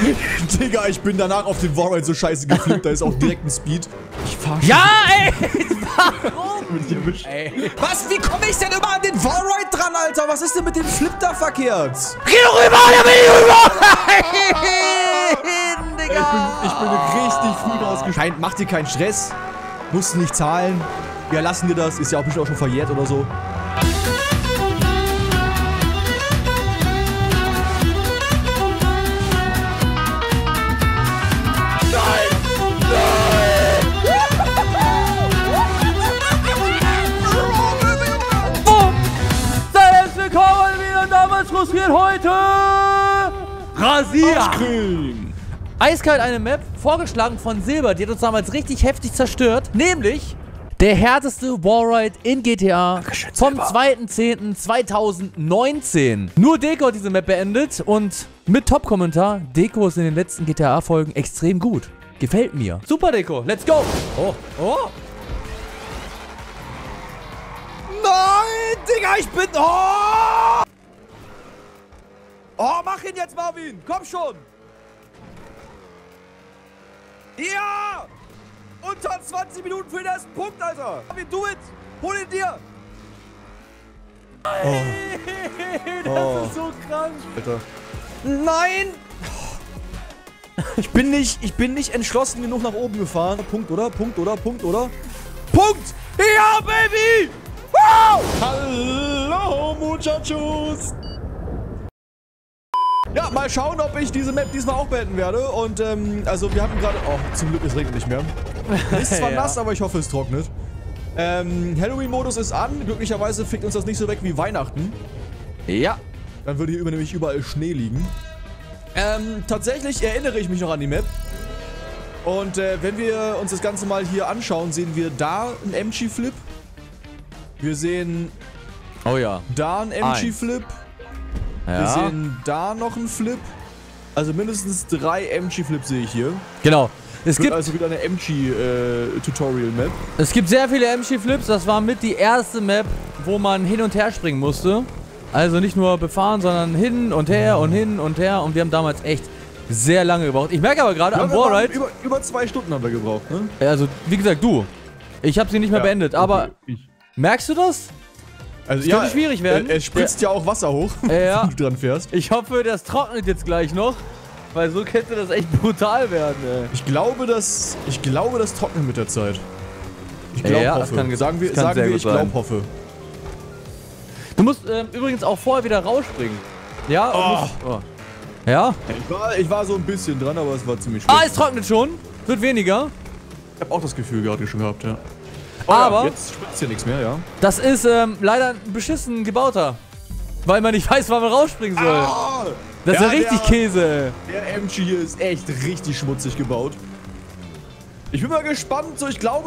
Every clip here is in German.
Digga, ich bin danach auf den Wallride so scheiße geflippt, da ist auch direkt ein Speed. Ich fahr schon. Ja, ey! Warum? Ey. Was? Wie komme ich denn immer an den Wallride dran, Alter? Was ist denn mit dem Flip da verkehrt? Geh doch rüber, da bin ich rüber! Digga! Ich bin richtig früh rausgescheint. Mach dir keinen Stress. Musst nicht zahlen. Wir lassen dir das. Ist ja auch bestimmt auch schon verjährt oder so. Frustriert heute Rasier. Eiskalt eine Map, vorgeschlagen von Silber, die hat uns damals richtig heftig zerstört. Nämlich der härteste Wallride in GTA vom 2.10.2019. Nur Deko hat diese Map beendet und mit Top-Kommentar, Deko ist in den letzten GTA-Folgen extrem gut. Gefällt mir. Super Deko, let's go. Oh, oh. Nein, Digga, ich bin... Oh! Oh, mach ihn jetzt, Marvin! Komm schon! Ja! Unter 20 Minuten für den ersten Punkt, Alter! Marvin, do it! Hol ihn dir! Oh. Das ist so krank! Alter. Nein! Ich bin nicht entschlossen genug nach oben gefahren. Punkt, oder? Punkt, oder? Punkt, oder? Punkt! Ja, Baby! Wow! Hallo, Muchachos! Ja, mal schauen, ob ich diese Map diesmal auch beenden werde. Und, also wir hatten gerade... Oh, zum Glück, es regnet nicht mehr. Ist zwar nass, aber ich hoffe, es trocknet. Halloween-Modus ist an. Glücklicherweise fickt uns das nicht so weg wie Weihnachten. Ja. Dann würde hier nämlich überall Schnee liegen. Tatsächlich erinnere ich mich noch an die Map. Und, wenn wir uns das Ganze mal hier anschauen, sehen wir da einen MG-Flip. Wir sehen... Oh ja. Da einen MG-Flip. Ja. Wir sehen da noch einen Flip. Also mindestens 3 MG-Flips sehe ich hier. Genau. Es gibt also wieder eine MG-Tutorial-Map. Es gibt sehr viele MG-Flips. Das war mit die erste Map, wo man hin und her springen musste. Also nicht nur befahren, sondern hin und her und hin und her. Und wir haben damals echt sehr lange gebraucht. Ich merke aber gerade am Wallride... Über 2 Stunden haben wir gebraucht, ne? Also, wie gesagt, du. Ich habe sie nicht mehr beendet. Aber merkst du das? Also, könnte schwierig werden. Es spritzt ja auch Wasser hoch, wenn du dran fährst. Ich hoffe, das trocknet jetzt gleich noch. Weil so könnte das echt brutal werden, ey. Ich glaube, das trocknet mit der Zeit. Ich glaube, hoffe. Sagen wir, ich glaube, hoffe. Du musst übrigens auch vorher wieder rausspringen. Ja? Ja? Ich war so ein bisschen dran, aber es war ziemlich schwer. Es trocknet schon. Wird weniger. Ich habe auch das Gefühl gerade schon gehabt, ja. Aber jetzt spritzt hier nichts mehr, ja. Das ist leider ein beschissen gebauter. Weil man nicht weiß, wann man rausspringen soll. Das ist ja richtig Käse. Der MG hier ist echt richtig schmutzig gebaut. Ich bin mal gespannt. So, ich glaube,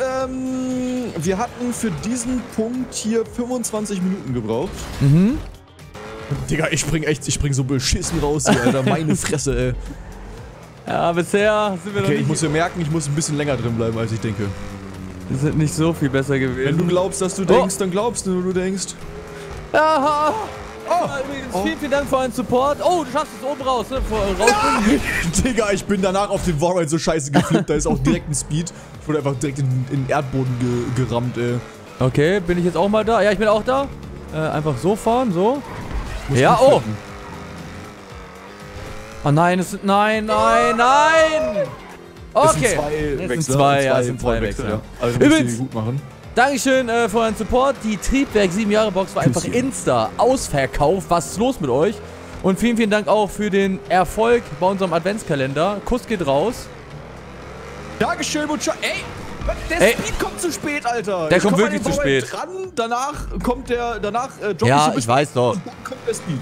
wir hatten für diesen Punkt hier 25 Minuten gebraucht. Mhm. Digga, ich spring so beschissen raus hier, Alter. Meine Fresse, ey. Ja, bisher sind wir noch nicht... Ich muss mir merken, ich muss ein bisschen länger drin bleiben, als ich denke. Wir sind nicht so viel besser gewesen. Wenn du glaubst, dass du denkst, dann glaubst du denkst. Aha. Übrigens, vielen Dank für euren Support. Oh, du schaffst es oben raus, ne? Digga, ich bin danach auf den Wallride so scheiße geflippt, da ist auch direkt ein Speed. Ich wurde einfach direkt in den Erdboden gerammt, ey. Okay, bin ich jetzt auch mal da? Ja, ich bin auch da. Einfach so fahren, so. Ja, oh. Oh nein, es sind... Nein. Okay. Es sind zwei Wechsel, ja. Also übrigens, gut machen. Dankeschön für euren Support. Die Triebwerk 7 Jahre Box war einfach Insta ausverkauft. Was ist los mit euch? Und vielen Dank auch für den Erfolg bei unserem Adventskalender. Kuss geht raus. Dankeschön, Mucha. Ey, der Speed kommt zu spät, Alter. Der kommt wirklich zu spät. Danach kommt der, ja, ich weiß doch. Und dann kommt der Speed.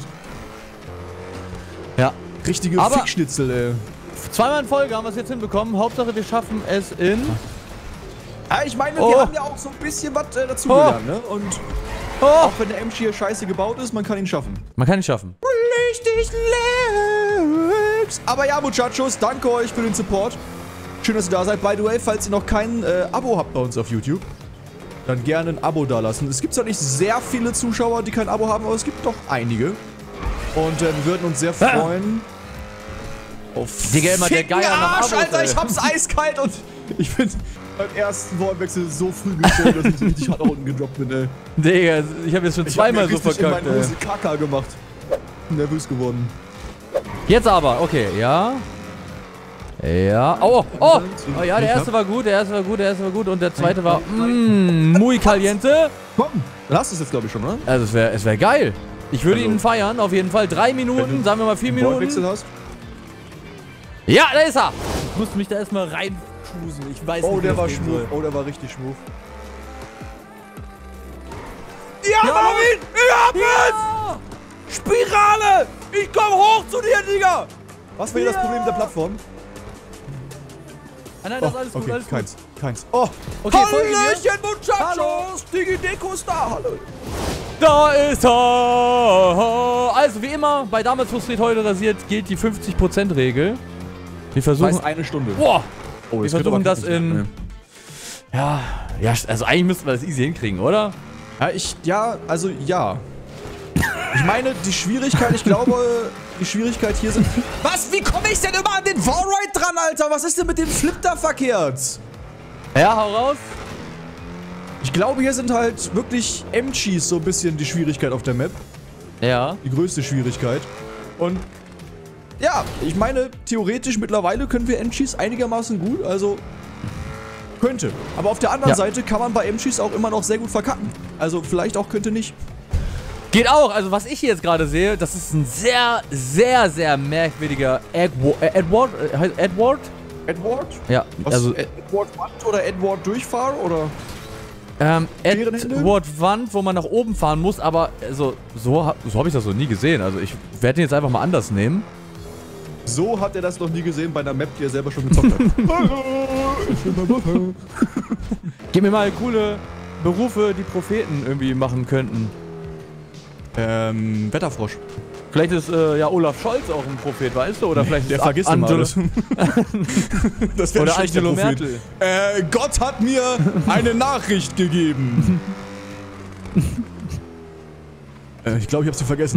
Ja. Richtige Fickschnitzel, ey. Zweimal in Folge haben wir es jetzt hinbekommen. Hauptsache, wir schaffen es in... Ja, ich meine, wir haben ja auch so ein bisschen was dazugelernt, ne? Und auch wenn der MG hier scheiße gebaut ist, man kann ihn schaffen. Man kann ihn schaffen. Richtig Lyrics. Aber ja, Muchachos, danke euch für den Support. Schön, dass ihr da seid. By the way, falls ihr noch kein Abo habt bei uns auf YouTube, dann gerne ein Abo dalassen. Es gibt zwar nicht sehr viele Zuschauer, die kein Abo haben, aber es gibt doch einige. Und wir würden uns sehr freuen, Oh, Digga, immer der Geier nach Arsch, Abos, Alter, ey. ich hab's eiskalt und ich bin beim ersten Wallwechsel so früh gestorben, dass ich so richtig hart nach unten gedroppt bin, ey. Digga, ich hab jetzt schon zweimal so verkackt, Ich hab ey. meine Kaka gemacht. Bin nervös geworden. Jetzt aber, okay, ja. Ja. Oh, oh, oh ja, der erste war gut, der erste war gut, der erste war gut und der zweite war muy caliente. Komm, dann hast du es jetzt, glaube ich, schon, oder? Also es wär geil. Ich würde Also, ihn feiern, auf jeden Fall. 3 Minuten, sagen wir mal 4 Minuten. Wallwechsel hast. Ja, da ist er. Ich musste mich da erstmal reinfusen. Ich weiß nicht, Oh, wie der das war gehen schmuf. soll. Oh, der war richtig schmuf. Ja, Marvin! Ich hab es! Spirale! Ich komm hoch zu dir, Digga! Was war hier das Problem mit der Plattform? Ah, nein, das ist Oh, alles gut, okay, alles keins. Keins. Oh! Okay, folge mir. Hallöchen, Muchachos! Digi Deko ist da! Hallo! Da ist er! Also wie immer, bei damals frustriert heute rasiert gilt die 50%-Regel. Wir Das versuchen... heißt eine Stunde. Boah! Oh, Wir das wird versuchen aber das nicht in... mehr. Ja, also eigentlich müssten wir das easy hinkriegen, oder? Ja, ich meine, die Schwierigkeit, ich glaube, die Schwierigkeit hier sind... Was? Wie komme ich denn immer an den Wallride dran, Alter? Was ist denn mit dem Flip da verkehrt? Ja, hau raus. Ich glaube, hier sind halt wirklich M-Cheese so ein bisschen die Schwierigkeit auf der Map. Ja. Die größte Schwierigkeit. Und ja, ich meine, theoretisch mittlerweile können wir M-Cheese einigermaßen gut, also könnte. Aber auf der anderen Seite kann man bei M-Cheese auch immer noch sehr gut verkacken. Also vielleicht auch könnte nicht. Geht auch. Also was ich hier jetzt gerade sehe, das ist ein sehr, sehr, sehr merkwürdiger Edward? Edward? Ja, Was, also Edward Wand oder Edward Durchfahr oder? Bärenhände? Edward Wand, wo man nach oben fahren muss, aber also, so habe ich das noch nie gesehen. Also ich werde den jetzt einfach mal anders nehmen. So hat er das noch nie gesehen bei einer Map, die er selber schon gezockt hat. Gib mir mal coole Berufe, die Propheten irgendwie machen könnten. Wetterfrosch. Vielleicht ist ja Olaf Scholz auch ein Prophet, weißt du? Oder vielleicht Der ist vergisst immer alles. Das wäre oder ein schlechter Angelo Prophet. Merkel. Gott hat mir eine Nachricht gegeben. Ich glaube, ich habe sie vergessen.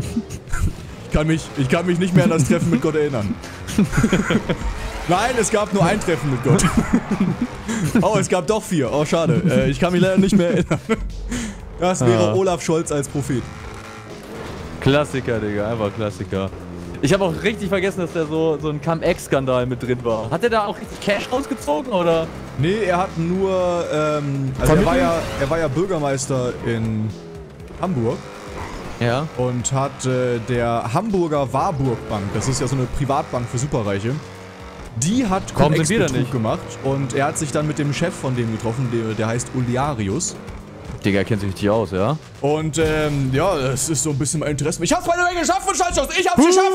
Ich kann mich nicht mehr an das Treffen mit Gott erinnern. Nein, es gab nur ein Treffen mit Gott. Oh, es gab doch 4. Oh, schade. Ich kann mich leider nicht mehr erinnern. Das wäre Olaf Scholz als Prophet. Klassiker, Digga, einfach Klassiker. Ich habe auch richtig vergessen, dass da so ein Cum-Ex-Skandal mit drin war. Hat der da auch richtig Cash rausgezogen, oder? Nee, er hat nur, also er war ja Bürgermeister in Hamburg. Ja. Und hat der Hamburger Warburg Bank, das ist ja so eine Privatbank für Superreiche, die hat Warum sind wir da Cum-Ex-Betrug nicht? gemacht. Und er hat sich dann mit dem Chef von dem getroffen, der heißt Uliarius. Digga, kennt sich richtig aus, ja? Und ja, das ist so ein bisschen mein Interesse. Ich hab's bei der Menge geschafft, von Schaltschuss! Ich hab's geschafft!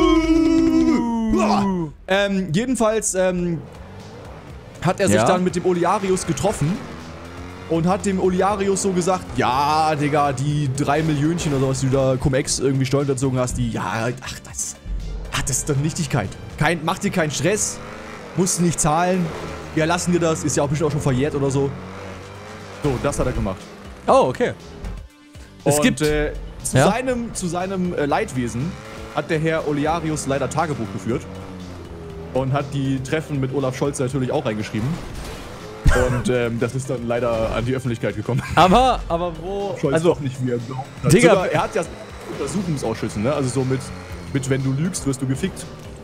Jedenfalls hat er sich dann mit dem Uliarius getroffen und hat dem Uliarius so gesagt, ja, Digga, die 3 Millionchen oder was du da Cum-Ex irgendwie Steuern unterzogen hast, die, ja, ach, das ist doch Nichtigkeit. Mach dir keinen Stress, musst du nicht zahlen, wir lassen dir das, ist ja auch bestimmt auch schon verjährt oder so. So, das hat er gemacht. Oh, okay. Es Und, gibt... zu seinem Leidwesen hat der Herr Uliarius leider Tagebuch geführt. Und hat die Treffen mit Olaf Scholz natürlich auch reingeschrieben. Und das ist dann leider an die Öffentlichkeit gekommen. Aber wo... Scholz also, doch nicht, wie er glaubt hat. Digga, Sogar, er hat ja Untersuchungsausschüsse, ne? Also so mit wenn du lügst, wirst du gefickt.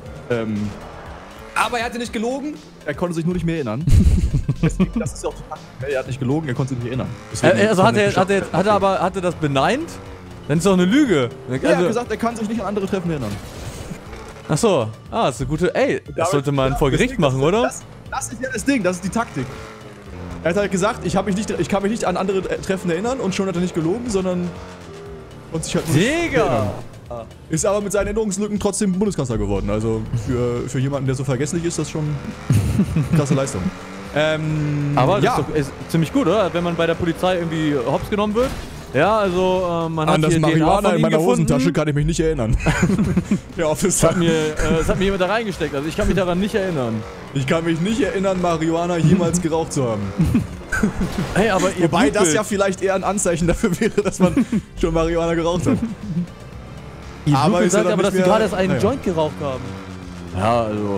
Aber er hatte nicht gelogen, er konnte sich nur nicht mehr erinnern. Deswegen, das ist ja auch die Taktik, ne? Er hat nicht gelogen, er konnte sich nicht erinnern. Deswegen also hat er das beneint? Dann ist doch eine Lüge. Ja, er hat gesagt, er kann sich nicht an andere Treffen erinnern. Achso. Das ist eine gute... Ey, das sollte man vor Gericht machen, oder? Das ist ja das Ding, das ist die Taktik. Er hat halt gesagt, ich kann mich nicht an andere Treffen erinnern und schon hat er nicht gelogen, sondern konnte sich halt nur nicht erinnern. Ist aber mit seinen Erinnerungslücken trotzdem Bundeskanzler geworden. Also für jemanden, der so vergesslich ist, das schon eine klasse Leistung. Aber das ist ziemlich gut, oder? Wenn man bei der Polizei irgendwie hops genommen wird. Ja, also man hat an das hier Marihuana in meiner gefunden. Hosentasche kann ich mich nicht erinnern. Ja, Officer. Das hat mir jemand da reingesteckt, also ich kann mich daran nicht erinnern. Ich kann mich nicht erinnern, Marihuana jemals geraucht zu haben. Hey, aber ihr Wobei das blutbild. ja vielleicht eher ein Anzeichen dafür wäre, dass man schon Marihuana geraucht hat. Ihr aber Blutbild ist ja sagt dann aber, nicht dass sie mehr- gerade erst einen naja. Joint geraucht haben. Ja, also.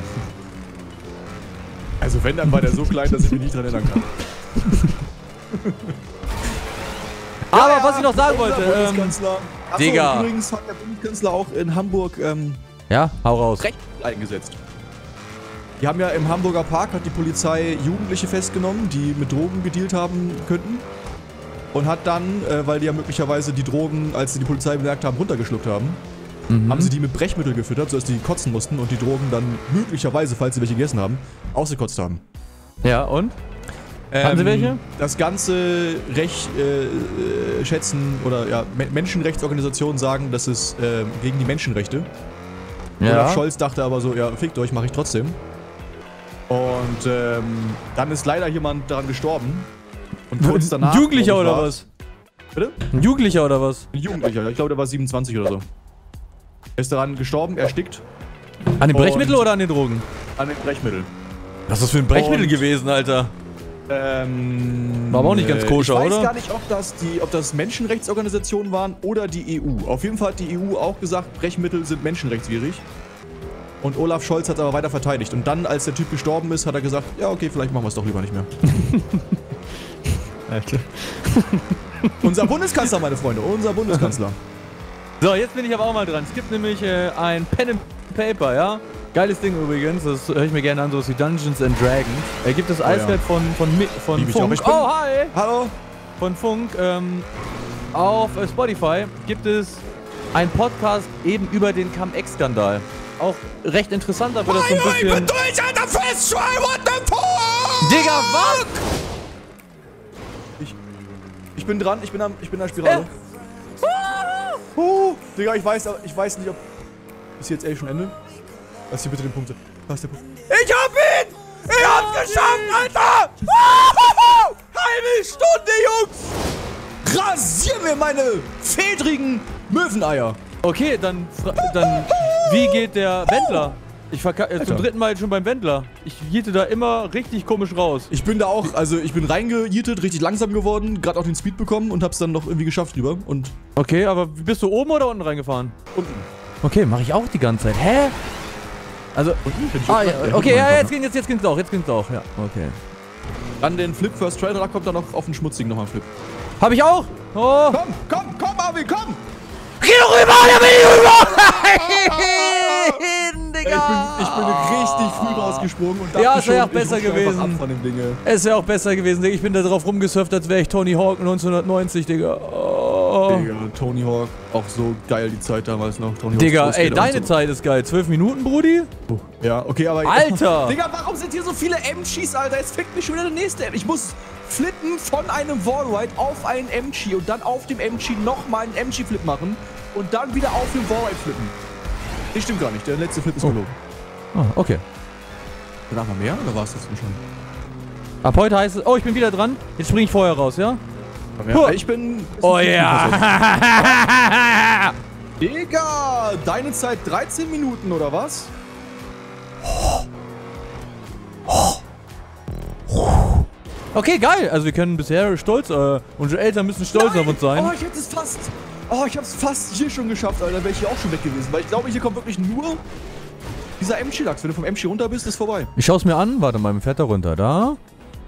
Also wenn, dann war der so klein, dass ich mich nicht dran erinnern kann. Aber was ich noch sagen wollte, Bundeskanzler. Achso, Digga. Übrigens hat der Bundeskanzler auch in Hamburg ja, hau raus. Recht eingesetzt. Die haben ja im Hamburger Park, hat die Polizei Jugendliche festgenommen, die mit Drogen gedealt haben könnten. Und hat dann, weil die ja möglicherweise die Drogen, als sie die Polizei bemerkt haben, runtergeschluckt haben, haben sie die mit Brechmittel gefüttert, sodass die kotzen mussten und die Drogen dann möglicherweise, falls sie welche gegessen haben, ausgekotzt haben. Ja, und? Haben sie welche? Das ganze schätzen, oder ja, Menschenrechtsorganisationen sagen, das ist gegen die Menschenrechte. Ja. Olaf Scholz dachte aber so, ja, fickt euch, mache ich trotzdem. Und dann ist leider jemand daran gestorben. Und kurz danach... Ein Jugendlicher oder was? Bitte? Ein Jugendlicher oder was? Ein Jugendlicher, ich glaube, der war 27 oder so. Er ist daran gestorben, erstickt. An den Brechmittel oder an den Drogen? An den Brechmittel. Was ist das für ein Brechmittel gewesen, Alter? War aber auch nicht ganz koscher, oder? Ich weiß gar nicht, ob das Menschenrechtsorganisationen waren oder die EU. Auf jeden Fall hat die EU auch gesagt, Brechmittel sind menschenrechtswidrig. Und Olaf Scholz hat es aber weiter verteidigt. Und dann, als der Typ gestorben ist, hat er gesagt, ja okay, vielleicht machen wir es doch lieber nicht mehr. Alter. Unser Bundeskanzler, meine Freunde, unser Bundeskanzler. So, jetzt bin ich aber auch mal dran. Es gibt nämlich ein Pen and Paper, ja? Geiles Ding übrigens, das höre ich mir gerne an, sowas wie Dungeons and Dragons. Gibt es eiskalt von Funk. Oh, hi! Hallo! Von Funk. Auf Spotify gibt es einen Podcast eben über den Cum-Ex-Skandal. Auch recht interessant, da wird das so ein bisschen... Ich bin durch, Alter, Festschwein, what the fuck? Digga, was? Ich bin dran, ich bin an der Spirale. Digga, ich weiß nicht, ob... Ist jetzt ehrlich schon Ende? Lass hier bitte den Punkt. Lass den Punkt. Ich hab ihn! Ich hab's geschafft, Alter! Halbe Stunde, Jungs! Rasier mir meine fedrigen Möweneier! Okay, dann wie geht der Wendler? Ich verkacke zum dritten Mal jetzt schon beim Wendler. Ich jiete da immer richtig komisch raus. Ich bin da auch, also ich bin reingejietet, richtig langsam geworden, gerade auch den Speed bekommen und hab's dann noch irgendwie geschafft rüber. Und okay, aber bist du oben oder unten reingefahren? Unten. Okay, mache ich auch die ganze Zeit. Hä? Also, ja, okay, ja, jetzt ging's auch, ja, okay. Dann den Flip First Try, da kommt dann noch auf den schmutzigen nochmal ein Flip. Hab ich auch! Oh. Komm, Marvin, komm! Geh doch rüber, da bin ich rüber! Digga! Ich bin richtig früh rausgesprungen und dachte ja, es wäre auch schon, besser gewesen. Ab von dem Ding. Es wäre auch besser gewesen, Digga. Ich bin da drauf rumgesurft, als wäre ich Tony Hawk 1990, Digga. Oh. Digga, Tony Hawk, auch so geil die Zeit damals noch. Tony Digga, ey, deine Zeit ist geil. 12 Minuten, Brudi? Ja, okay, aber... Alter! Digga, warum sind hier so viele MGs, Alter? Jetzt fickt mich schon wieder der nächste. Ich muss flippen von einem Wallride auf einen MG und dann auf dem MG nochmal einen MG-Flip machen und dann wieder auf den Wallride flippen. Das stimmt gar nicht, der letzte Flip ist gelogen. Ah, okay. Danach mal mehr oder war es das schon? Ab heute heißt es... Oh, ich bin wieder dran. Jetzt springe ich vorher raus, ja? Ja, ich bin... Oh ja! Digga, deine Zeit 13 Minuten oder was? Okay, geil. Also wir können bisher stolz... unsere Eltern müssen stolz auf uns sein. Oh, ich hätte es fast... Oh, ich hab's fast hier schon geschafft, Alter. Wäre ich hier auch schon weg gewesen. Weil ich glaube, hier kommt wirklich nur dieser MG-Lachs. Wenn du vom MG runter bist, ist vorbei. Ich schau's mir an. Warte mal, mein fährt da runter. Da.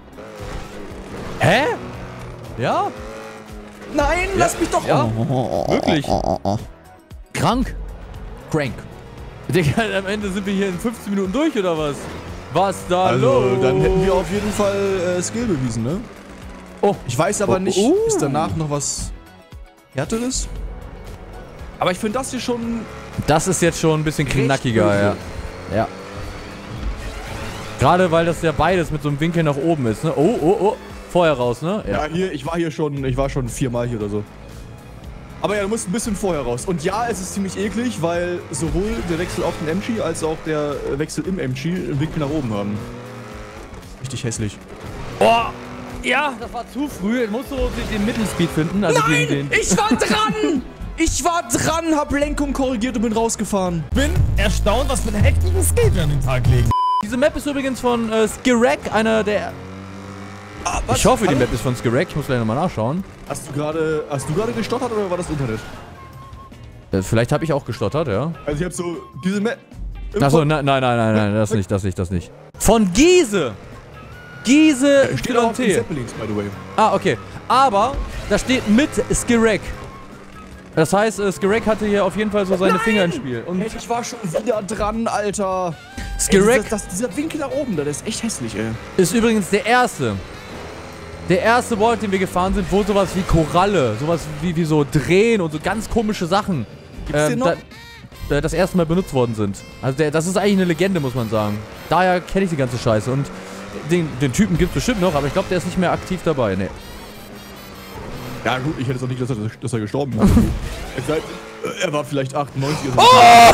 Hä? Ja? Nein, lass mich doch... Ja. Wirklich. Krank. Crank. Digga, am Ende sind wir hier in 15 Minuten durch, oder was? Was da Also, los? dann hätten wir auf jeden Fall Skill bewiesen, ne? Oh. Ich weiß aber nicht, ist danach noch was Härteres? Aber ich finde das hier schon... Das ist jetzt schon ein bisschen knackiger, ja. Ja. Gerade weil das ja beides mit so einem Winkel nach oben ist, ne? Oh. Vorher raus, ne? Ja, hier, ich war schon 4-mal hier oder so. Aber ja, du musst ein bisschen vorher raus. Und ja, es ist ziemlich eklig, weil sowohl der Wechsel auf den MG als auch der Wechsel im MG einen Winkel nach oben haben. Richtig hässlich. Oh! Ja, das war zu früh. Ich musste den Mittelspeed finden. Also Nein! Ich war dran! Ich war dran, hab Lenkung korrigiert und bin rausgefahren. Bin erstaunt, was für einen heftigen Skate wir an den Tag legen. Diese Map ist übrigens von Skirek, einer der... Ich hoffe, die Map ist von Skirek. Ich muss gleich nochmal nachschauen. Hast du gerade gestottert oder war das Internet? Vielleicht habe ich auch gestottert, ja. Also ich hab so... Diese Map... Achso, nein, das nicht. Von Giese! Giese Steht auch auf den YT. Zeppelins, by the way. Ah, okay. Aber da steht mit Skirek. Das heißt, Skirek hatte hier auf jeden Fall so seine Finger im Spiel. Und Ey, ich war schon wieder dran, Alter. Skirek Dieser Winkel nach oben, der ist echt hässlich, ey. ist übrigens der erste. Der erste Wald, den wir gefahren sind, wo sowas wie Koralle, sowas wie so Drehen und so ganz komische Sachen Gibt's den noch? das erste Mal benutzt worden sind. Also das ist eigentlich eine Legende, muss man sagen. Daher kenne ich die ganze Scheiße. Und den Typen gibt es bestimmt noch, aber ich glaube, der ist nicht mehr aktiv dabei. Nee. Ja gut, ich hätte es auch nicht, dass er gestorben ist. Er war vielleicht 98 oder so.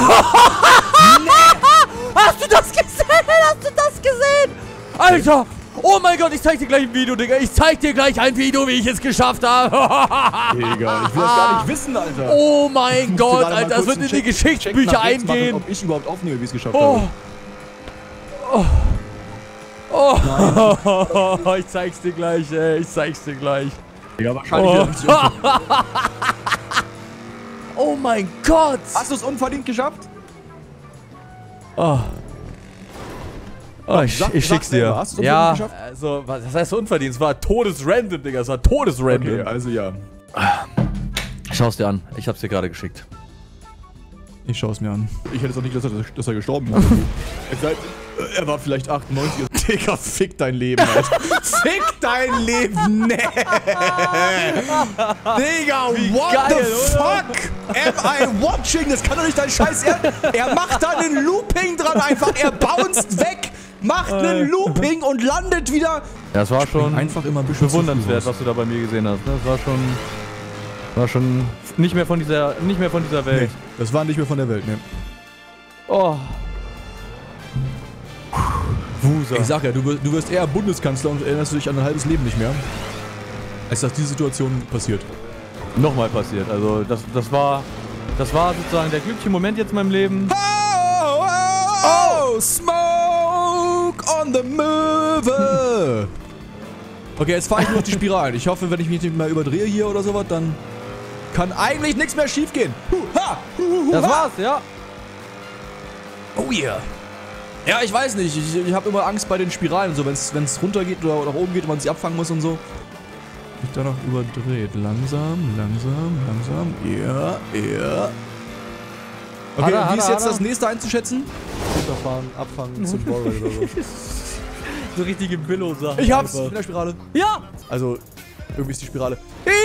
Hast du das gesehen? Hast du das gesehen? Alter! Oh mein Gott, ich zeig dir gleich ein Video, Digga. Ich zeig dir gleich ein Video, wie ich es geschafft habe. Digga, ich will das gar nicht wissen, Alter. Oh mein Gott, Alter, das wird in die Geschichtsbücher eingehen. Machen, ob ich überhaupt aufnehme, wie ich es geschafft Oh. habe. Oh, ich zeig's dir gleich, ey. Ich zeig's dir gleich. Digga, wahrscheinlich wieder richtig unverdient. Oh mein Gott. Hast du es unverdient geschafft? Oh. Oh, ich schick's selber, dir. hast du's unverdient Ja, geschafft? also, das heißt unverdient? Es war todesrandom, Digga. Es war todesrandom. Okay, also ja. Schau's dir an. Ich hab's dir gerade geschickt. Ich schaue es mir an. Ich hätte es auch nicht, dass er gestorben ist. Er war vielleicht 98. Digga, fick dein Leben, Alter. Fick dein Leben, nee. Digga, what geil, the oder? fuck am I watching? Das kann doch nicht dein Scheiß Ernst. Er macht da einen Looping dran einfach. Er bounced weg, macht einen Looping und landet wieder. Das war schon Einfach immer ein bisschen bewundernswert, zu früh was du da bei mir gesehen hast. Das war schon nicht mehr von dieser Welt. Nee, das war nicht mehr von der Welt, ne. Oh. Wusa. Ich sag ja, du wirst eher Bundeskanzler und erinnerst dich an ein halbes Leben nicht mehr, als dass diese Situation passiert. Nochmal passiert. Also das war sozusagen der glückliche Moment jetzt in meinem Leben. Oh, smoke on the move. Okay, jetzt fahre ich nur noch die Spiralen. Ich hoffe, wenn ich mich nicht mehr überdrehe hier oder sowas, dann kann eigentlich nichts mehr schief gehen. Das war's, ja. Oh yeah. Ja, ich weiß nicht. Ich habe immer Angst bei den Spiralen, so wenn es runter geht oder nach oben geht und man sich abfangen muss und so. Ich da noch überdreht. Langsam. Ja. Okay, wie ist jetzt das nächste einzuschätzen? Runterfahren, abfangen zum Ballride oder so. So richtige Billo-Sachen. Ich hab's einfach. in der Spirale. Ja! Also, irgendwie ist die Spirale.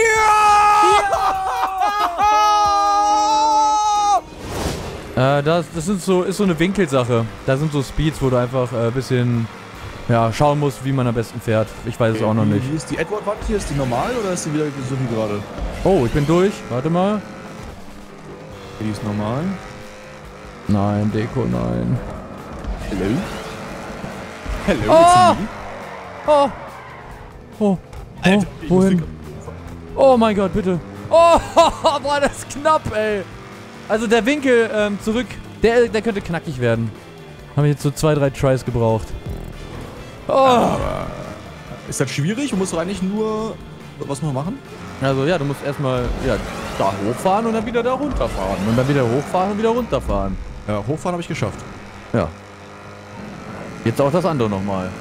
Das ist so eine Winkelsache. Da sind so Speeds, wo du einfach ein bisschen schauen musst, wie man am besten fährt. Ich weiß es auch noch nicht. Wie ist die Edward-Watt hier? Ist die normal oder ist die wieder so wie gerade? Oh, ich bin durch. Warte mal. Die ist normal. Nein, Deko, nein. Hello? Hello, Oh! it's me. Oh! Oh! Alter, ich muss Wohin? den- Oh mein Gott, bitte. Oh, boah, das ist knapp, ey. Also der Winkel zurück, der könnte knackig werden. Haben wir jetzt so 2, 3 Tries gebraucht. Oh! Ist das schwierig? Du musst doch eigentlich nur... Was noch machen? Also ja, du musst erstmal da hochfahren und dann wieder da runterfahren. Und dann wieder hochfahren und wieder runterfahren. Ja, hochfahren habe ich geschafft. Ja. Jetzt auch das andere nochmal.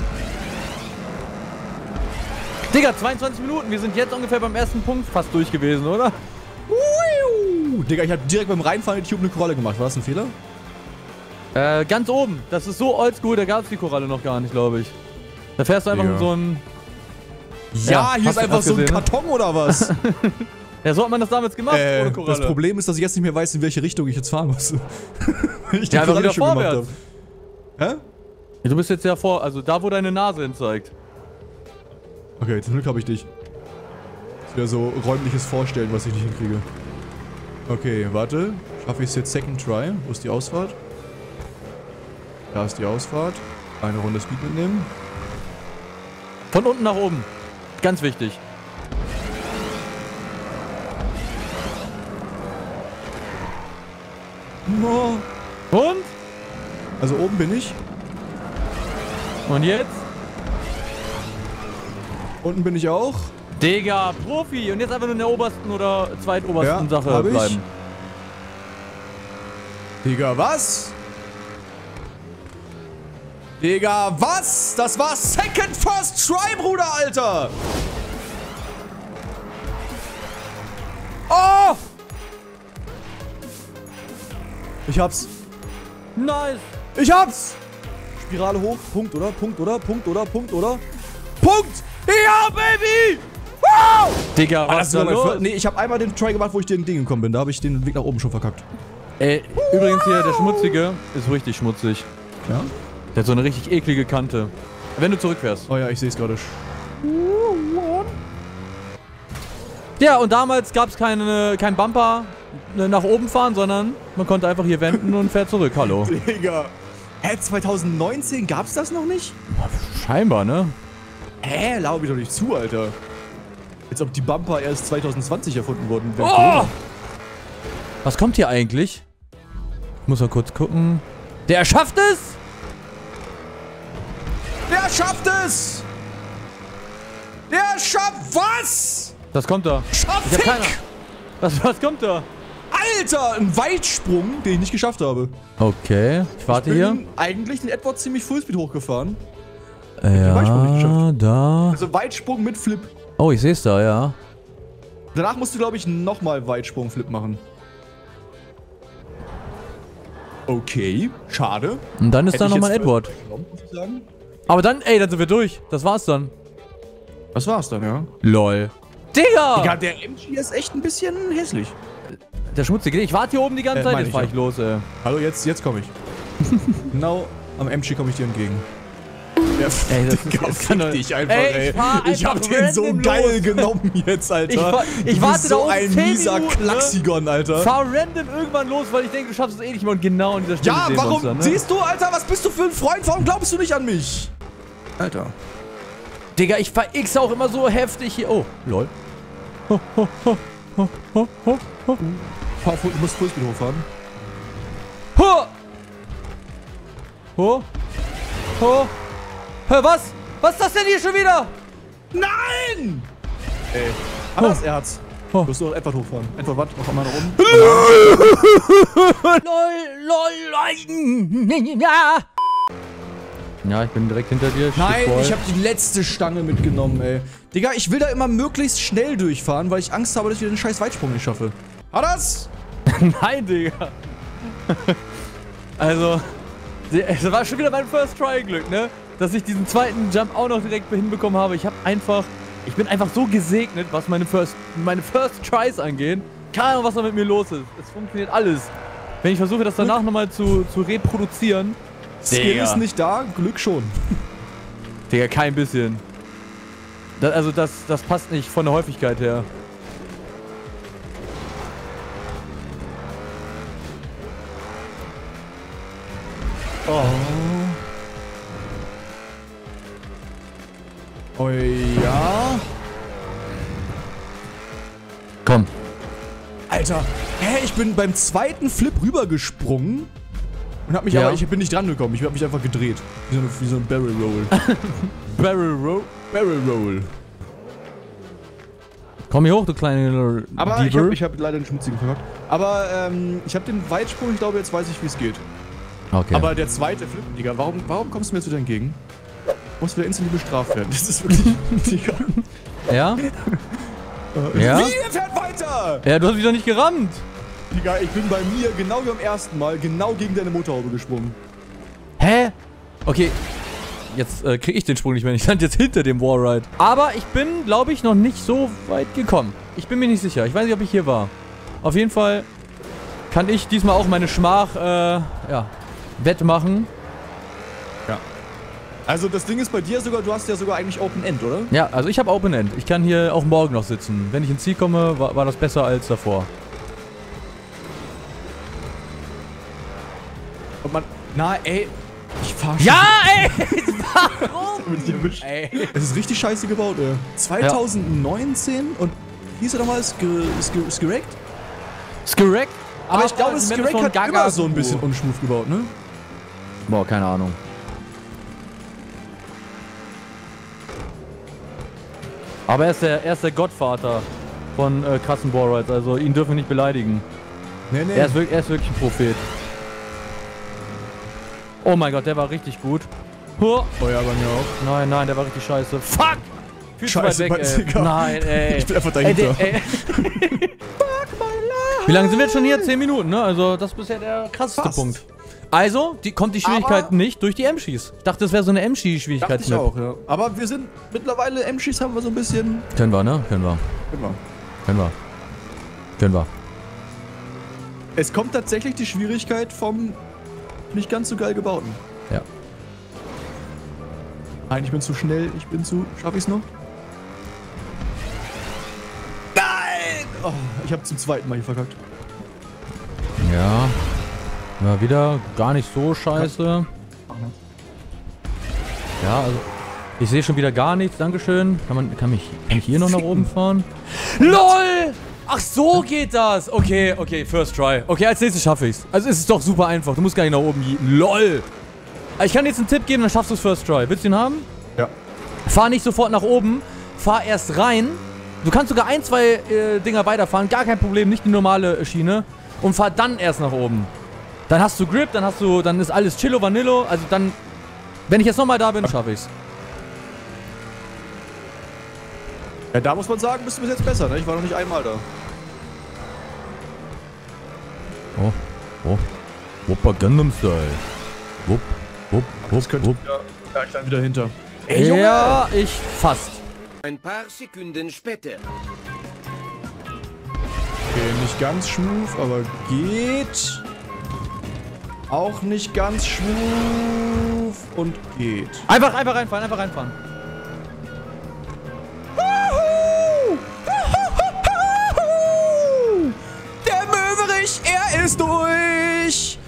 Digga, 22 Minuten. Wir sind jetzt ungefähr beim ersten Punkt fast durch gewesen, oder? Digga, ich habe direkt beim Reinfahren in die Tube eine Koralle gemacht. War das ein Fehler? Ganz oben. Das ist so oldschool, da gab es die Koralle noch gar nicht, glaube ich. Da fährst du einfach Ja. in so ein... Ja, hier hast ist du- einfach hast so ein gesehen, ne? Karton oder was? Ja, so hat man das damals gemacht, ohne Koralle. das Problem ist, dass ich jetzt nicht mehr weiß, in welche Richtung ich jetzt fahren muss. Wenn ich die Ja, einfach Koralle wieder schon gemacht vorwärts. habe. Hä? Ja, du bist jetzt ja also da, wo deine Nase hin zeigt. Okay, zum Glück habe ich dich. Das ist wieder so räumliches Vorstellen, was ich nicht hinkriege. Okay, warte. Schaffe ich es jetzt Second Try? Wo ist die Ausfahrt? Da ist die Ausfahrt. Eine Runde Speed mitnehmen. Von unten nach oben. Ganz wichtig. No. Und? Also oben bin ich. Und jetzt? Unten bin ich auch. Digga, Profi. Und jetzt einfach nur in der obersten oder zweitobersten Ja, Sache hab ich. bleiben. Digga, was? Digga, was? Das war Second First Try, Bruder, Alter! Oh! Ich hab's. Nice. Ich hab's! Spirale hoch. Punkt, oder? Punkt, oder? Punkt, oder? Punkt, oder? Punkt! Ja, Baby! Wow! Digga, was Das ist da war mein los? Nee, ich habe einmal den Try gemacht, wo ich dir Ding gekommen bin. Da habe ich den Weg nach oben schon verkackt. Ey, übrigens hier, der Schmutzige ist richtig schmutzig. Ja? Der hat so eine richtig eklige Kante. Wenn du zurückfährst. Oh ja, ich sehe es gerade. Ja, und damals gab es kein Bumper nach oben fahren, sondern man konnte einfach hier wenden und fährt zurück. Hallo. Digga. Hä, 2019 gab's das noch nicht? Scheinbar, ne? Hä, laber ich doch nicht zu, Alter. Als ob die Bumper erst 2020 erfunden wurden. Oh! Was kommt hier eigentlich? Ich muss mal kurz gucken. Der schafft es! Der schafft es! Der schafft was? Das kommt da. Schafft Ich hab keine Ahnung. Was kommt da? Alter, ein Weitsprung, den ich nicht geschafft habe. Okay, ich warte hier. Ich bin eigentlich den Edward ziemlich Fullspeed hochgefahren. Weitsprung nicht Ja, geschafft. da. Also Weitsprung mit Flip. Oh, ich sehe es da, ja. Danach musst du, glaube ich, nochmal Weitsprung-Flip machen. Okay, schade. Und dann ist Hätte da ich nochmal jetzt Edward. genommen, muss ich sagen. Aber dann, ey, dann sind wir durch. Das war's dann. Das war's dann, ja. LOL. Digga! Digga, der MG ist echt ein bisschen hässlich. Der Schmutzige. Ich warte hier oben die ganze Zeit. meine Jetzt ich fahr ja. ich los, ey. Hallo, jetzt komme ich. Genau am MG komme ich dir entgegen. Ja, Ey, das Digga, das kann doch- dich einfach, Ey, ey. ich fahr Ich hab einfach den so random geil los. genommen jetzt, Alter. Ich Du warte bist da so oben ein 10 mieser Minuten, ne? Klaxigon, Alter. Fahr random irgendwann los, weil ich denke, du schaffst es eh nicht mehr. Und genau an dieser Stelle Ja, sehen wir warum? uns dann, ne? Siehst du, Alter, was bist du für ein Freund? Warum glaubst du nicht an mich? Alter. Digga, ich fahr X auch immer so heftig hier. Oh, lol. Du musst Fullspeed hochfahren. Ho! Ho! Ho! Hör, was? Was ist das denn hier schon wieder? Nein! Ey. Aber er hat's. Oh. Du musst nur etwa hochfahren. Etwa was? Noch einmal nach oben. Lol. Ja, ich bin direkt hinter dir. Nein, Stück voll. ich habe die letzte Stange mitgenommen, ey. Digga, ich will da immer möglichst schnell durchfahren, weil ich Angst habe, dass ich wieder den scheiß Weitsprung nicht schaffe. Hat das? Nein, Digga. Also, es war schon wieder mein First Try Glück, ne? Dass ich diesen zweiten Jump auch noch direkt hinbekommen habe. Ich bin einfach so gesegnet, was meine First Tries angeht. Keine Ahnung, was da mit mir los ist. Es funktioniert alles. Wenn ich versuche, das danach nochmal zu reproduzieren. Skill Digga. ist nicht da, Glück schon. Digga, kein bisschen. Das passt nicht von der Häufigkeit her. Oh ja. Komm. Alter, hä, ich bin beim zweiten Flip rübergesprungen und hab mich Ja. aber, ich bin nicht dran gekommen, ich hab mich einfach gedreht. Wie so ein Barrel Roll. Barrel Roll. Barrel Roll. Komm hier hoch, du kleine Aber Dieber. ich hab leider den schmutzigen verkackt. Aber ich hab den Weitsprung, ich glaube, jetzt weiß ich, wie es geht. Okay. Aber der zweite Flip, Digga, warum kommst du mir jetzt wieder entgegen? Muss wieder instantly bestraft werden. Das ist wirklich, Digga. ja? Ja? Wie, er fährt weiter! Ja, du hast mich doch nicht gerammt. Digga, ich bin bei mir, genau wie beim ersten Mal, genau gegen deine Motorhaube gesprungen. Hä? Okay. Jetzt krieg ich den Sprung nicht mehr. Ich stand jetzt hinter dem Warride. Aber ich bin, glaube ich, noch nicht so weit gekommen. Ich bin mir nicht sicher. Ich weiß nicht, ob ich hier war. Auf jeden Fall kann ich diesmal auch meine Schmach, wettmachen. Also das Ding ist bei dir sogar, du hast ja sogar eigentlich Open End, oder? Ja, also ich habe Open End. Ich kann hier auch morgen noch sitzen. Wenn ich ins Ziel komme, war das besser als davor. Und man, na ey, ich fahr schon. Ja, ey! Warum? Ey. Es ist richtig scheiße gebaut, ey. 2019 und hieß er nochmal Skirekt? Skirekt? Aber ich glaube, die Map ist Skirekt von hat Gaga immer so ein Guru. bisschen unsmooth gebaut, ne? Boah, keine Ahnung. Aber er ist der Gottvater von krassen Wallrides, also ihn dürfen wir nicht beleidigen. Nee, nee. Er ist wirklich ein Prophet. Oh mein Gott, der war richtig gut. Huh. Oh ja, bei mir auch. Nein, nein, der war richtig scheiße. Fuck! Viel zu weit Scheiße, weg, Mann, ey. Digga. Nein, ey. Ich bin einfach dahinter. Wie lange sind wir jetzt schon hier? 10 Minuten, ne? Also, das ist bisher der krasseste Fast. Punkt. Also, kommt die Schwierigkeit nicht durch die M-Schis. Ich dachte, das wäre so eine Dachte ich M-Ski-Schwierigkeitsmap. auch, ja. Aber wir sind mittlerweile, M-Schis haben wir so ein bisschen... Können wir, ne? Können wir. Immer. Können wir. Können wir. Es kommt tatsächlich die Schwierigkeit vom nicht ganz so geil gebauten. Ja. Nein, ich bin zu schnell, Schaff ich's noch? Nein! Oh, ich habe zum zweiten Mal hier verkackt. Ja. Ja, wieder gar nicht so scheiße. Ja, also. Ich sehe schon wieder gar nichts. Dankeschön. Kann ich hier noch nach oben fahren? LOL! Ach, so geht das. Okay, okay, first try. Okay, als nächstes schaffe ich's. Also es ist doch super einfach. Du musst gar nicht nach oben gehen. LOL! Ich kann dir jetzt einen Tipp geben, dann schaffst du es first try. Willst du ihn haben? Ja. Fahr nicht sofort nach oben. Fahr erst rein. Du kannst sogar ein, zwei Dinger weiterfahren. Gar kein Problem. Nicht die normale Schiene. Und fahr dann erst nach oben. Dann hast du Grip, dann ist alles Chillo Vanillo. Also dann, wenn ich jetzt nochmal da bin, schaffe ich's. Ja, da muss man sagen, bist du bis jetzt besser, ne? Ich war noch nicht einmal da. Oh, oh. Wuppa Gundam Style. Wupp, wupp, Das wupp, könnte wupp. ja, ich dann wieder hinter. Ja, ich fast. Ein paar Sekunden später. Okay, nicht ganz smooth, aber geht. Auch nicht ganz smooth und geht. Einfach reinfahren, einfach reinfahren. Der Möwerich, er ist durch.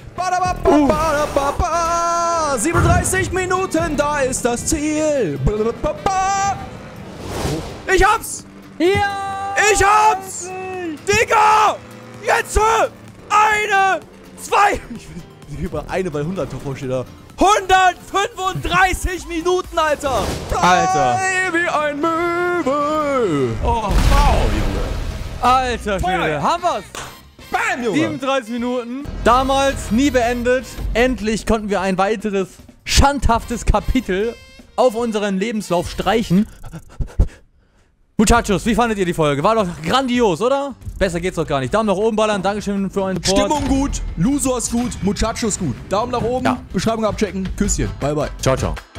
37 Minuten, da ist das Ziel. Ich hab's! Ja! Ich hab's! Digga! Jetzt! Eine! Zwei! Ich will über eine bei 100 davor steht da. 135 Minuten, Alter! Alter. Frei wie ein Möwe! Oh, wow, Junge. Alter Schwede, haben wir's! Bam, Junge! 37 Minuten. Damals nie beendet. Endlich konnten wir ein weiteres schandhaftes Kapitel auf unseren Lebenslauf streichen. Muchachos, wie fandet ihr die Folge? War doch grandios, oder? Besser geht's doch gar nicht. Daumen nach oben ballern. Dankeschön für euren Support. Stimmung gut, Lusor ist gut, Muchachos gut. Daumen nach oben, Ja. Beschreibung abchecken, Küsschen. Bye, bye. Ciao, ciao.